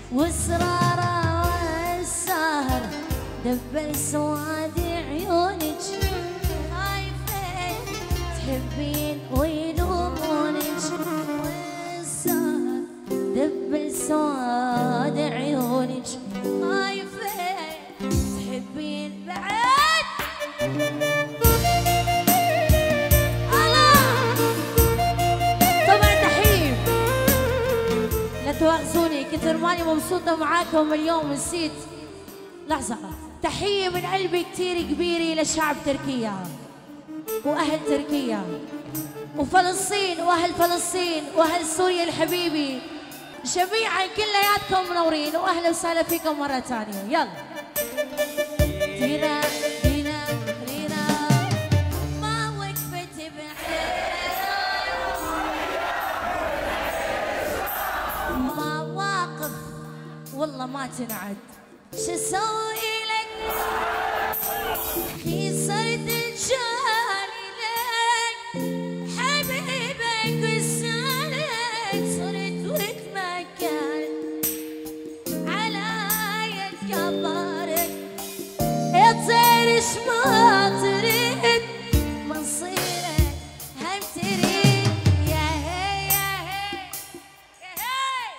واسراره والسهر دبل سواد عيونك، خايفين تحبين ويلومونك، والسهر دبل سواد عيونك، خايفين تحبين بعد. طبعا تحية، لا تواخذوني كثر ماني مبسوطة معاكم اليوم نسيت. لحظة، تحية من قلبي كثير كبيرة لشعب تركيا وأهل تركيا وفلسطين وأهل فلسطين وأهل سوريا الحبيبي، جميعا كلياتكم منورين، وأهلا وسهلا فيكم مرة ثانية. يلا دينا دينا رينا ما وقفت ما واقف والله ما تنعد، شو اسوي لك صرت الجاري لك حبيبك وسالك، صرت واتمكن على يد كبارك، يا طير ايش ما تريد مصيرك هم تريد، يا هي يا هي يا هي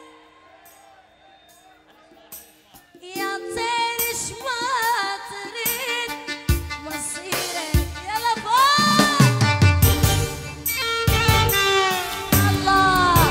يا طير ايش ما تريد مصيرك. يلا فوق الله.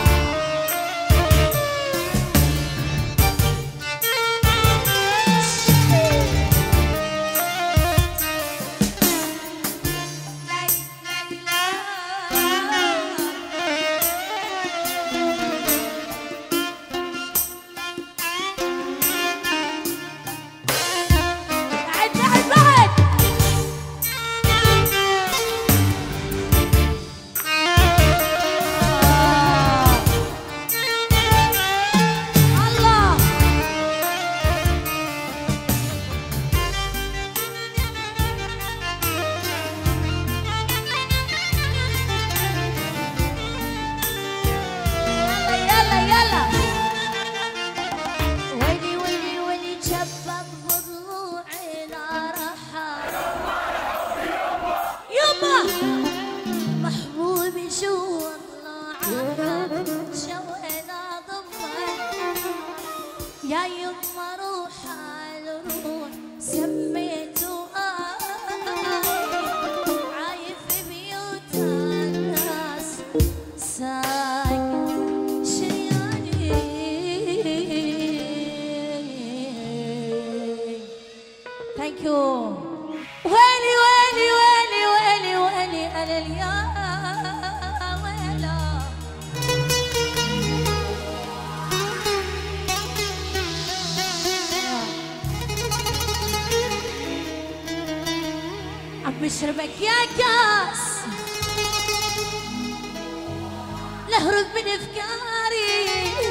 يا يما روح الروح سميته عايف بيوت الناس سايق شياني. ثانك يو. ويلي ويلي ويلي ويلي ويلي انا اليوم بشربك يا كاس لهرب من افكاري،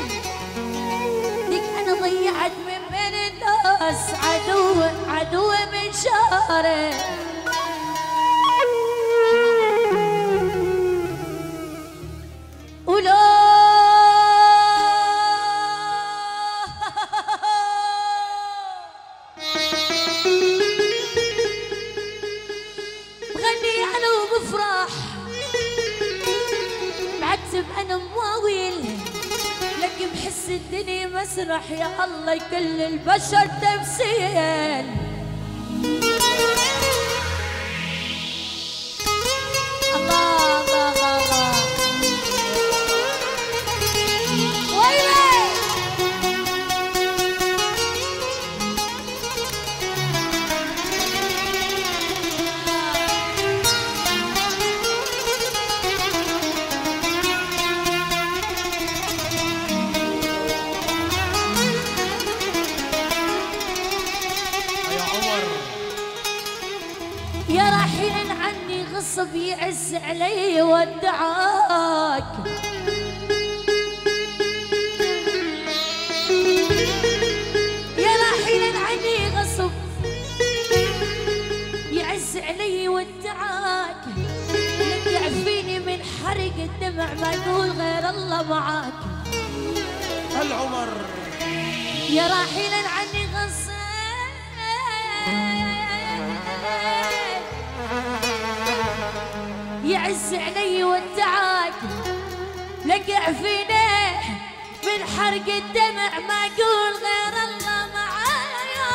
لك انا ضيعت من بين الناس عدو من شاري، ولو أنا مواويل لك بحس الدنيا مسرح، يا الله كل البشر تمثيل. الله الله الله الله ويلي يا راحلا عني غصب يعز علي ودعاك، يا راحلا عني غصب يعز علي ودعاك، لك يعفيني من حرق الدمع ما اقول غير الله معاك. العمر يا راحلا عني غصيت يعز علي ودعاك لقع فينا من حرق الدمع ما اقول غير الله معايا.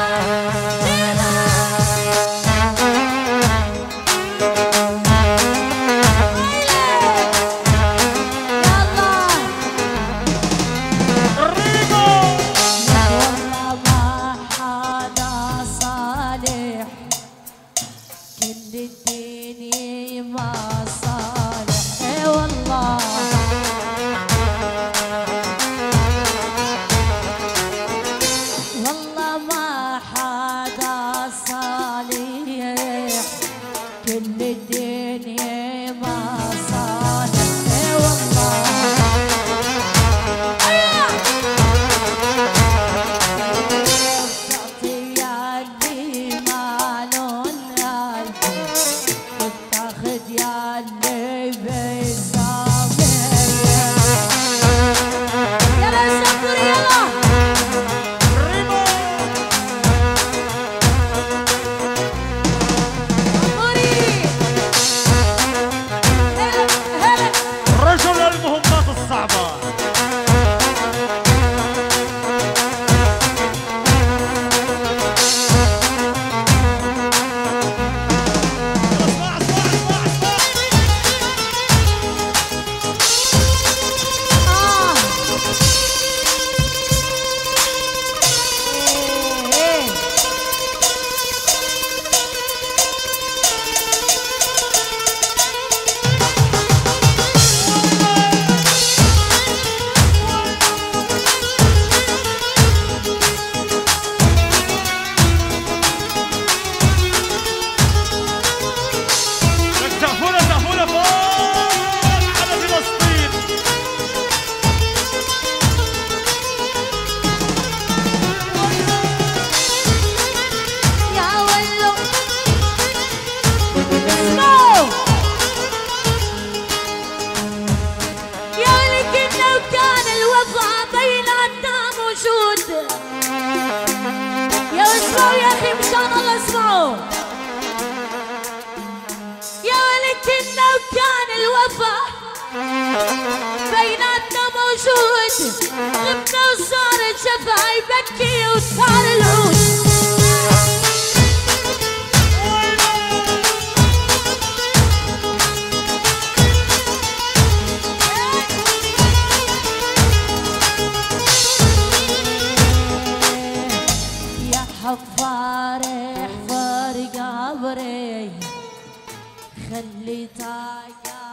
بيناتنا موجود غبنا وصار الجفا يبكي وصار العود. يا حفار احفر قبري خليتك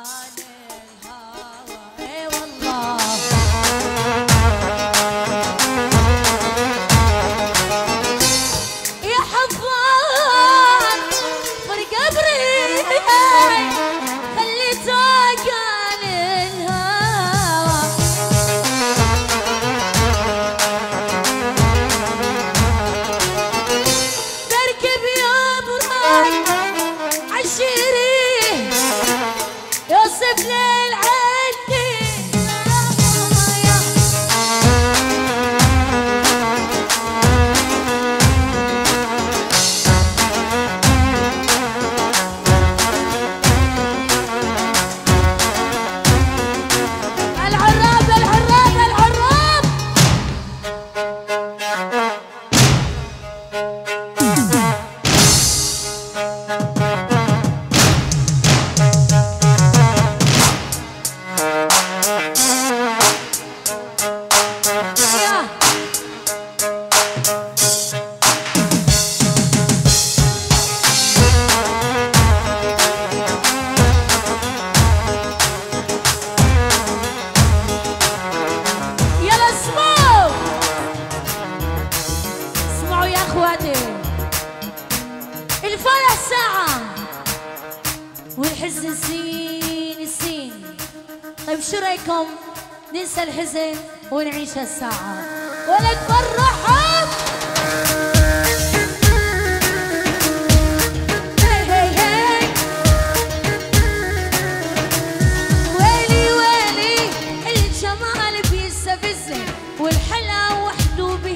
الفرح ساعة والحزن سين. طيب شو رايكم ننسى الحزن ونعيش هالساعة ولا تفرحوا؟ ويلي الجمال بيستفزني والحلا وحده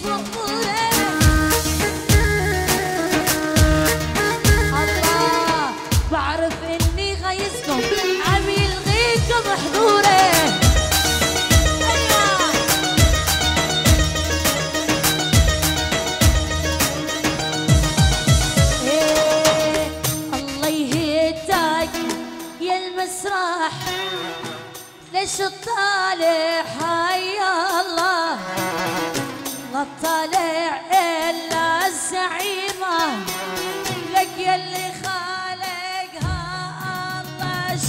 مقبولة. الله بعرف إني غيظكم عم يلغيكم حضوري. المسرح ليش تطالع حيا الله لا تطالع إلا الزعيمة لك يلي خالقها الله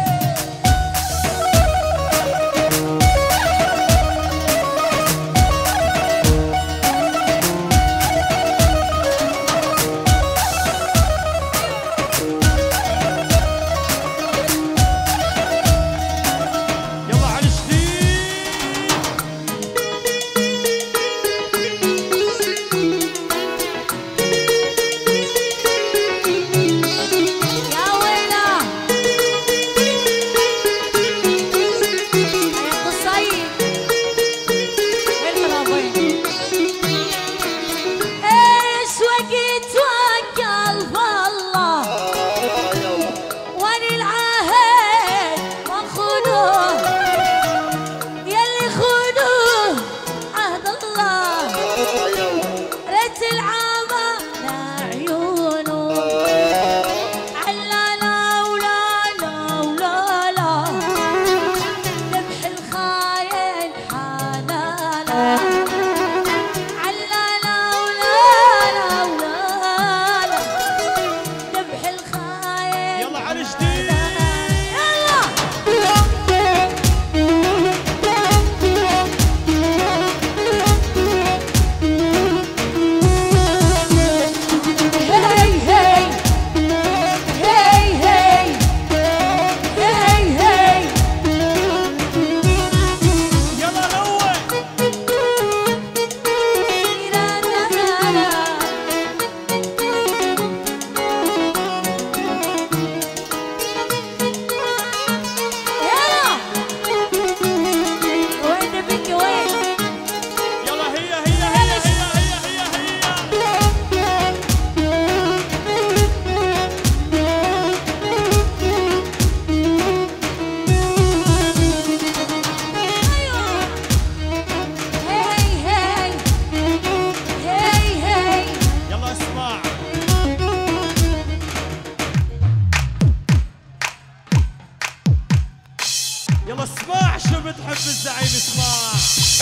يلا اسمع شو بتحب الزعيم اسمع.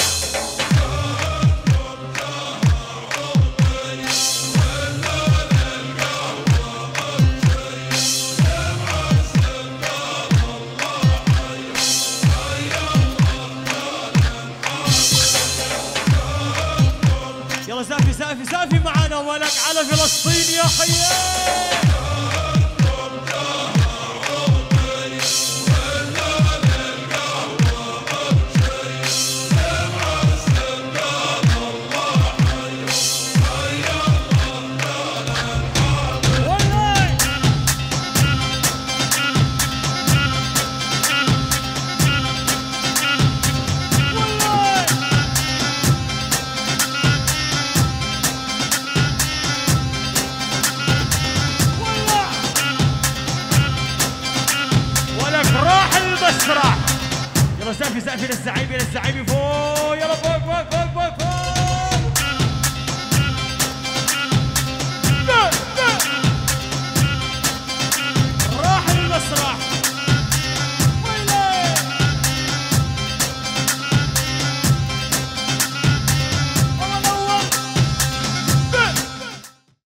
يلا سافي سافي سافي معنا ولك على فلسطين يا حيان. يلا سافي سافي للزعيم فوق. يلا فوق فوق فوق فوق فوق.